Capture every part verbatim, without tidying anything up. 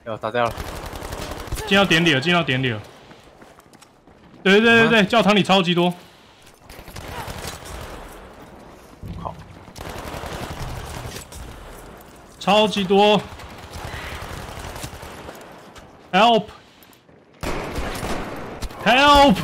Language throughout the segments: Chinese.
有打掉了， 进到点里了，进到点里了。对对对对对，教堂里超级多。 好， 超级多。Help! Help!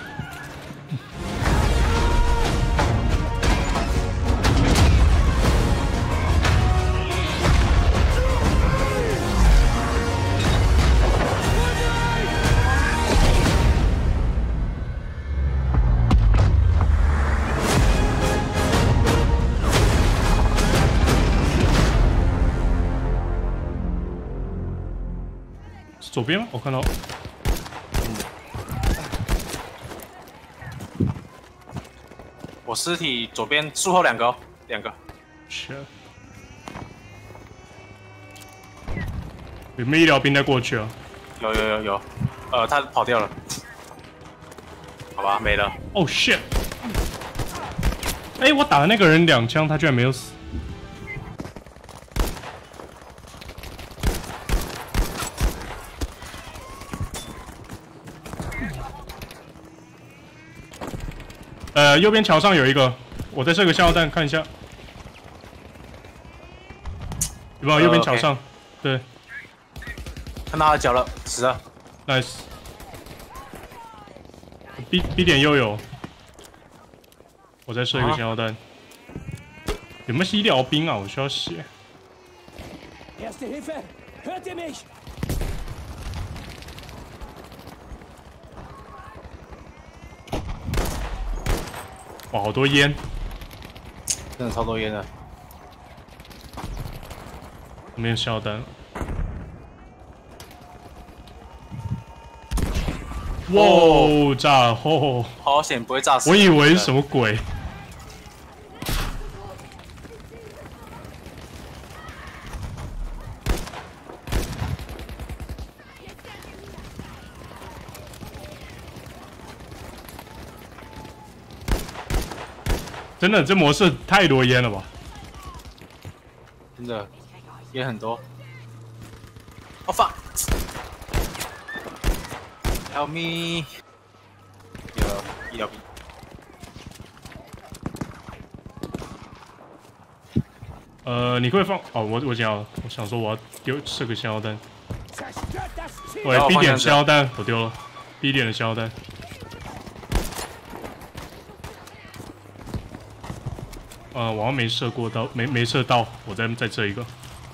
是左边吗？我看到。 我尸体左边树后两个哦，两个。 是。有没有医疗兵再过去啊？ 有有有有，呃，他跑掉了。好吧，没了。 哦、oh, shit！ 哎、欸，我打的那个人两枪，他居然没有死。呃，右边桥上有一个，我在射个下药弹看一下，有没有？右边桥上， uh, okay. 对， 看到他的脚了，死了 ，nice。B B 点又有，我再射一个下药弹，啊、有没有医疗兵啊？我需要血。哇，好多烟， 真的超多烟的。 没有下药弹。哇，炸后！ 好险不会炸死。 我以为是什么鬼。真的，这模式太多烟了吧？ 真的，烟很多。哦 fuck！ Help me！ 有医疗兵。 呃，你会放？哦，我我想要，我想说我要丢射个香药弹。喂 ，B 点香药弹，我丢了 ，B 点的香药弹。呃，我好像没射过到，没没射到，我再再射一个。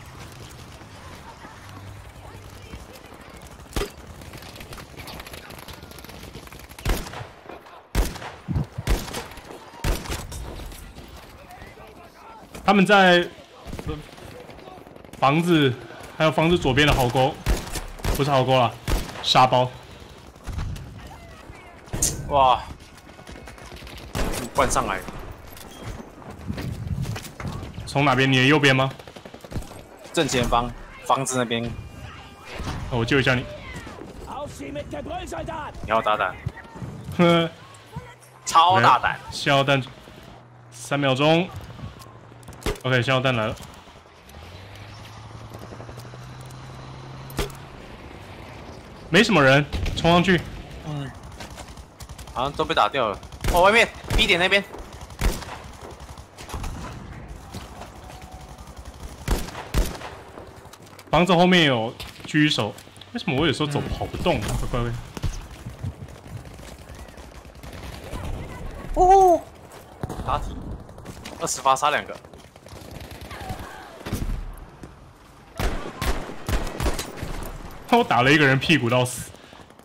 他们在房子，还有房子左边的壕沟，不是壕沟啦，沙包。 哇，灌上来。 从哪边？你的右边吗？ 正前方，房子那边。 哦，我救一下你。 你好大胆！ 呵， 超大胆！ 下药弹，三秒钟。OK， 下药弹来了。没什么人，冲上去。 嗯，好像都被打掉了。哦，外面 B 点那边。 房子后面有狙手，为什么我有时候走跑不动啊？乖乖。 哦，打体，二十发杀两个。 我打了一个人屁股到死。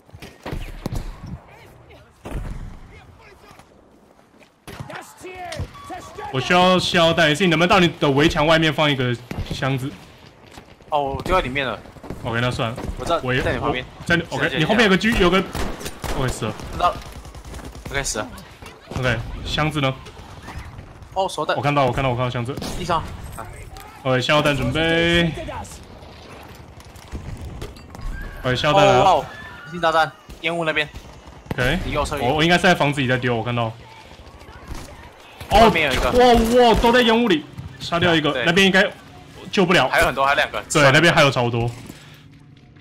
我需要下药弹，是你能不能到你的围墙外面放一个箱子？ 哦，我丢在里面了。 OK， 那算了。 我在，我在你旁边。 在你 OK， 你后面有个狙，有个 OK 死了。 知道。OK 死了。 OK， 箱子呢？ 哦，手弹。 我看到，我看到，我看到箱子。 地上。 OK， 下药弹准备。OK， 下药弹来了。 哦，星大战，烟雾那边。 OK， 你右侧。 我我应该是在房子里在丢，我看到。 哦，外面有一个。 哇哇，都在烟雾里，杀掉一个，那边应该。救不了， 还有很多，还有两个。 对，那边还有超多。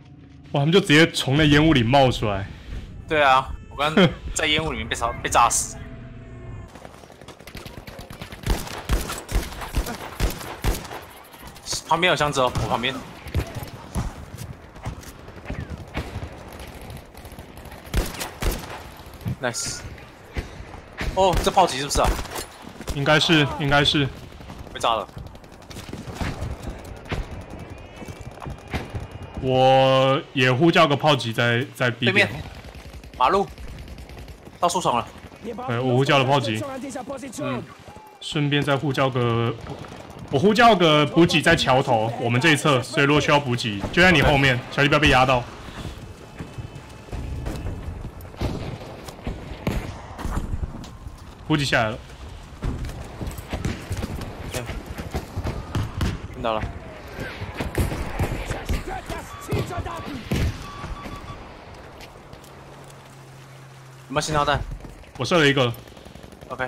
哇，他们就直接从那烟雾里冒出来。 对啊，我刚刚在烟雾里面被烧被炸死。旁边有箱子哦，我旁边。Nice。哦，这炮击是不是啊？ 应该是，应该是。 被炸了。 我也呼叫个炮击在在 B 对面，马路，到树丛了。 对，我呼叫了炮击。嗯，顺便再呼叫个，我呼叫个补给在桥头，我们这一侧，所以如果需要补给，就在你后面，小弟不要被压到。补给下来了。 对，听到了。有没有信号弹？ 我射了一个。 OK。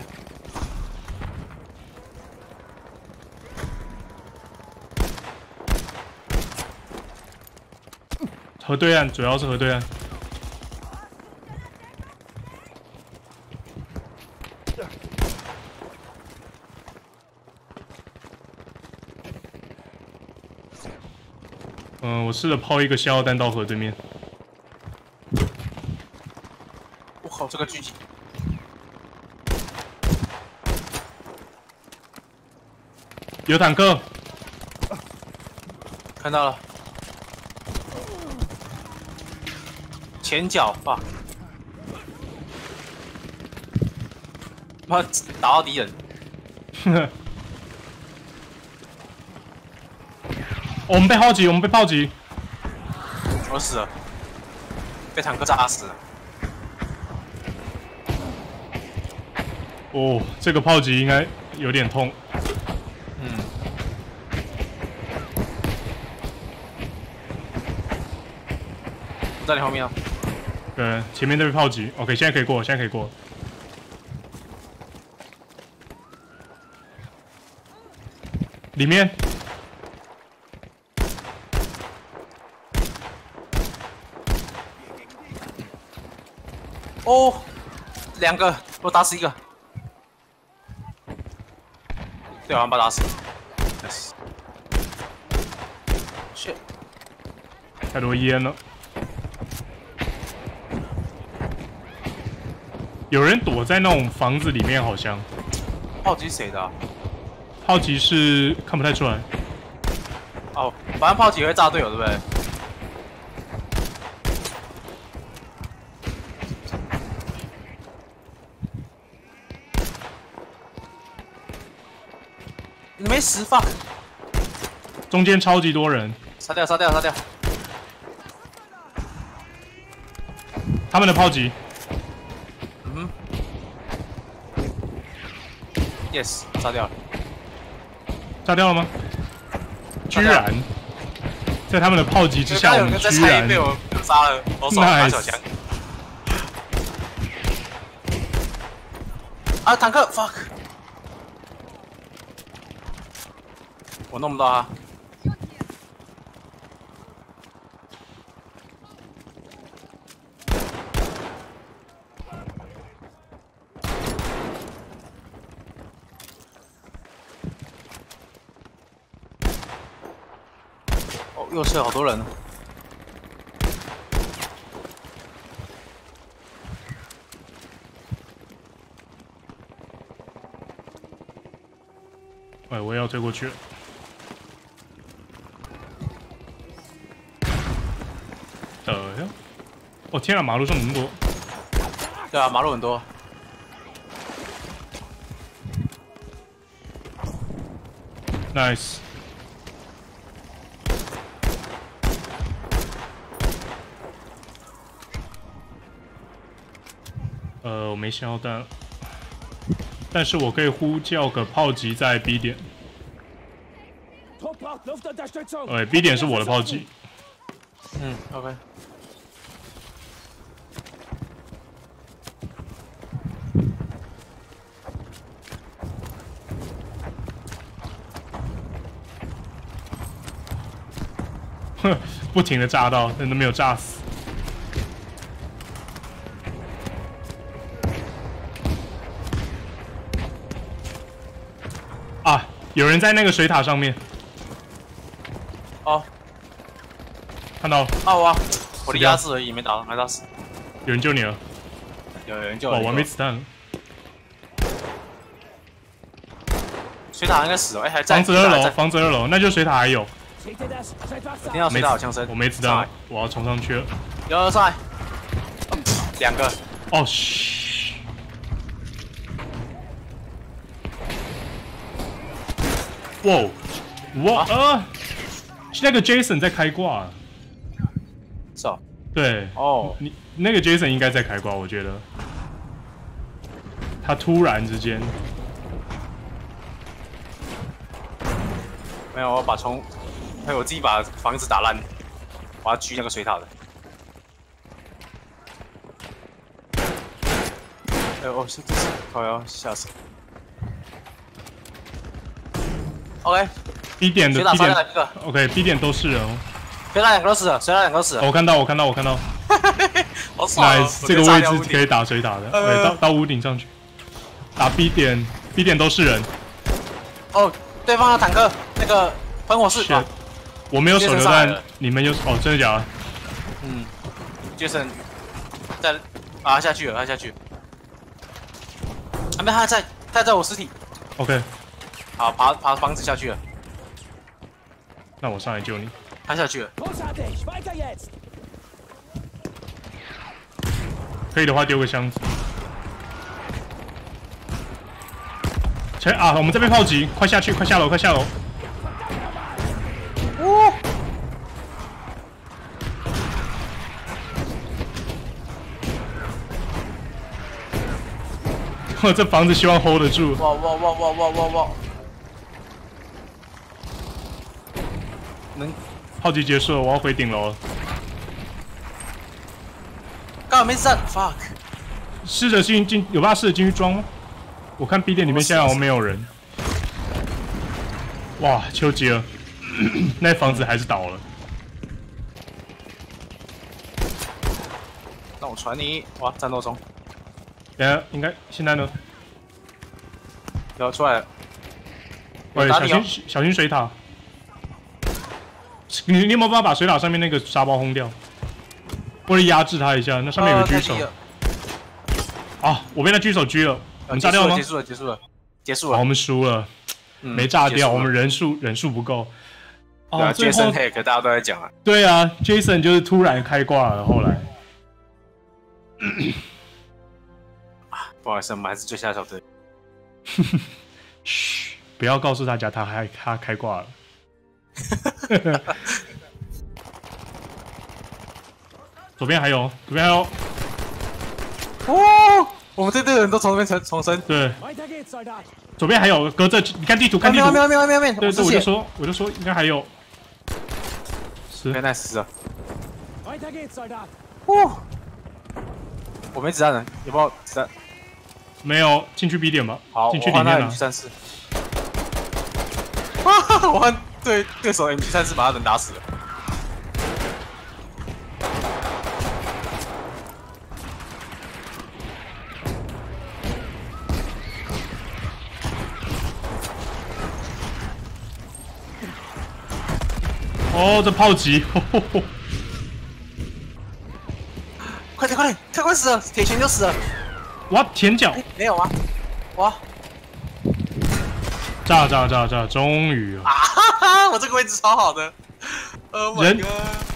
河对岸，主要是河对岸。嗯，我试着抛一个信号弹到河对面。 我靠，这个狙击！ 有坦克， 看到了。前脚吧，妈打到敌人。 我们被炮击，我们被炮击， 我死了，被坦克炸死了。 哦，这个炮击应该有点痛。 嗯。我在你后面啊。 对，前面都被炮击。OK， 现在可以过，现在可以过。里面。 哦，两个，我打死一个。对，我把他打死。Yes。shit。 太多烟了。有人躲在那种房子里面，好像。 炮击谁的、啊？ 炮击是看不太出来。 哦，反正炮击会炸队友，对不对？你没死 fuck。 中间超级多人。 杀掉，杀掉，杀掉。 他们的炮击。 嗯。Yes， 杀掉了。 炸掉了吗？居然，在他们的炮击之下，我们居然被我杀了。我手拿小枪。啊，坦克 fuck。我弄不到他。哦，右侧好多人。 哎，我也要追过去了。的呀！哦天啊，马路上那么多。 对啊，马路很多。 Nice。呃，我没信号弹，但是我可以呼叫个炮击在 B 点。呃 ，B 点是我的炮击。 嗯 ，OK。 哼， 不停的炸到，但都没有炸死。啊，有人在那个水塔上面。 哦， 看到了。 啊哇！我的压制而已，没打，没打死。 有人救你了。 有人救哦， 了。 我没子弹了。 水塔应该死了，哎、欸，还在。 房子二楼，房子二楼，那就水塔还有。 听到水塔有枪声， 我没子弹，我要冲上去了。 有人上来，两个。 哦，嘘。哇，哇呃，是那个 Jason 在开挂。 是哦。 对。 哦。 你那个 Jason 应该在开挂，我觉得。他突然之间。 没有，我把冲，还有我自己把房子打烂，我要狙那个水塔的。哎呦，哦，是这是，靠腰，吓死我。OK。B 点的 B 点 ，OK，B 点都是人哦。 水塔两个都死了，水塔两个都死了。 我看到，我看到，我看到。 好爽 Nice， 这个位置可以打水塔的，对，到到屋顶上去，打 B 点 ，B 点都是人。 哦。对方的坦克那个喷火式，啊、 我没有手榴弹，你们有哦？真的假的？ 嗯，杰森在啊下去了，他下去了，啊没，他在，他在我尸体。 OK， 好，爬爬房子下去了。 那我上来救你。 他下去了。 可以的话丢个箱子。前啊，我们这边炮击，快下去，快下楼，快下楼！ 哦！ 我这房子希望 hold 得住。 哇哇哇哇哇哇哇！能？ 炮击结束了，我要回顶楼了。 刚好没子弹 ，fuck！ 试着进进，有办法试着进去装吗？我看 B 点里面现在好像没有人。哇，丘吉尔，那房子还是倒了。 那我传你，哇，战斗中。 等下应该现在呢？ 有出来了。 喂，小心小心水塔。你你有没有办法把水塔上面那个沙包轰掉？或者压制他一下？那上面有个狙手。啊，我被那狙手狙了。我们炸掉了吗？ 结束了，结束了，结束了。 好，我们输了，嗯、没炸掉，我们人数人数不够。 哦，对啊 ，Jason Hack 大家都在讲啊。 对啊 ，Jason 就是突然开挂了，后来。 啊，不好意思，我们还是最下小队。 嘘，不要告诉大家他还他开挂了。左边还有，左边还有。 哦。我们这队人都从那边重重生。 对，左边还有隔着，你看地图，看地图。 没有没有没有没有。 对对，我就说我就说应该还有。是。 原来是啊。哦。我没子弹了，有没有子弹？ 没有，进去 B 点吧。 好， 进去里面了。 M G 三四。啊！我换对对手 M G 三四把他人打死了。 哦，这炮击！呵呵呵快点快点，太快死了，铁拳就死了。 哇，舔脚、欸！ 没有啊！哇！ 炸炸炸炸！终于啊！哈哈，我这个位置超好的。Oh my god！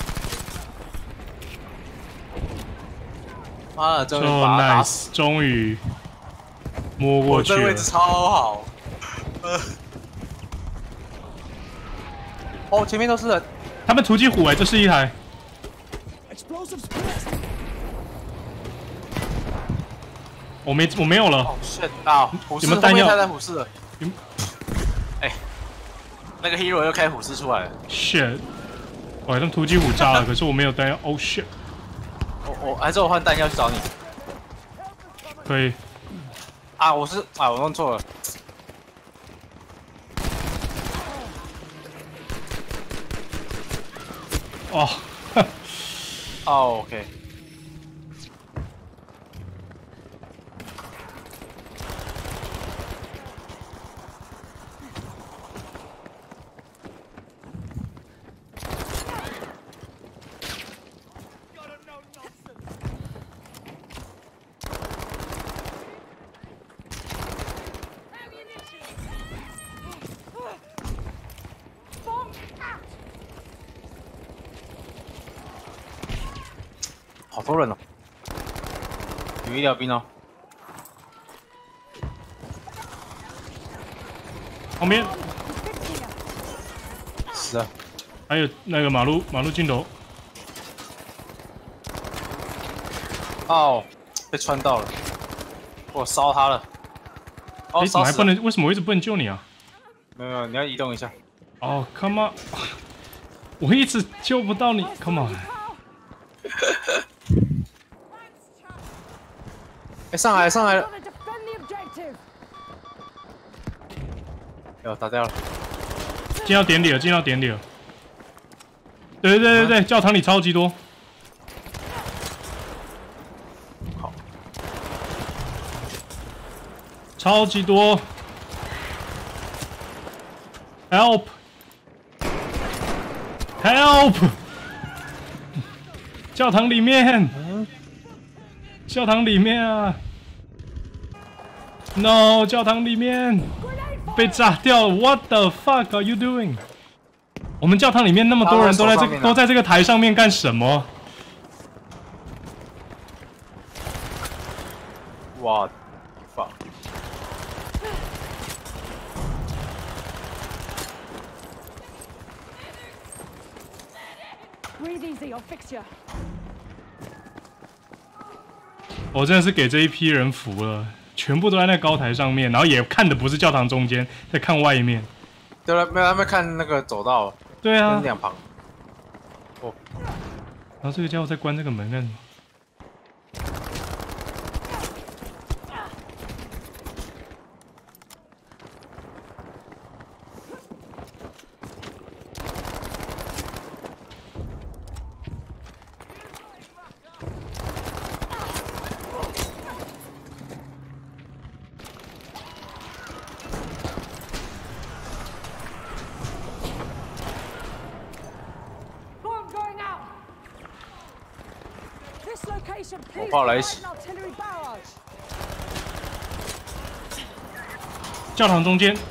妈的，终于把他打死！ 终于摸过去了。 我这个位置超好。呃。哦，前面都是人。 他们突击虎哎，这是一台。我没我没有了。 哦 shit 啊！虎视后面开在虎视了。哎，那个 hero 又开虎视出来了。 shit！ 我好像突击虎炸了，可是我没有弹药。Oh shit！ 我我还是我换弹药去找你。 可以。 啊，我是啊，我弄错了。 哦， 哦 ，OK。好多人哦，有医疗兵哦。 旁边是啊， 还有那个马路马路尽头。 哦，被穿到了，我烧他了。哦， 哎，怎么还烧死了！ 不能？为什么我一直不能救你啊？ 没有没有，你要移动一下。 哦 ，Come on！ 我一直救不到你 ，Come on！ 哎，上来上来了！有打掉了。 进到点里了，进到点里了。对对对对对，教堂里超级多。 好， 超级多。Help! Help! 教堂里面，教堂里面啊 ！No， 教堂里面被炸掉了。What the fuck are you doing？ 我们教堂里面那么多人都在这个都在这个台上面干什么？ 哇 ，fuck！ 我真的是给这一批人服了，全部都在那高台上面，然后也看的不是教堂中间，在看外面。 对了，没有他们看那个走道。 对啊， 两旁。哦。 然后这个家伙在关这个门干什么？ 火炮来一起。 教堂中间。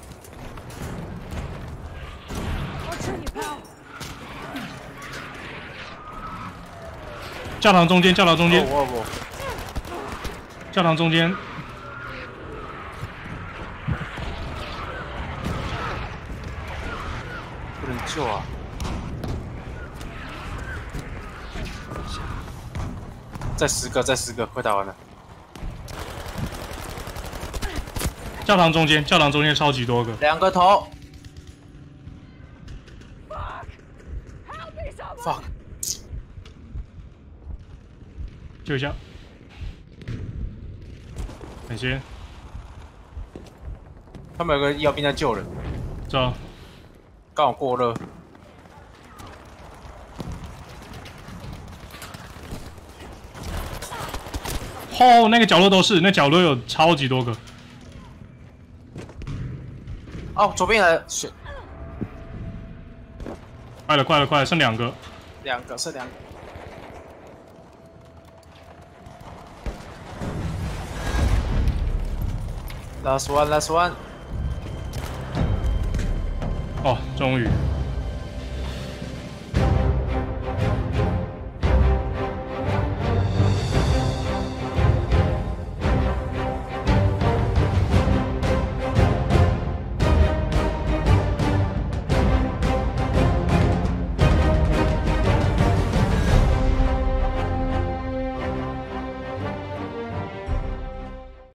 教堂中间，教堂中间。 我我。 教堂中间。 不能救啊！再十个，再十个，快打完了。 教堂中间，教堂中间超级多个。 两个头。fuck。 救一下。感谢。 他们有个医疗兵在救人。 走。 刚好过热。 哦，那个角落都是，那角落有超级多个。 哦，左边来，选。 快了，快了，快了，剩两个。 两个，剩两个。Last one, last one。 哦，终于。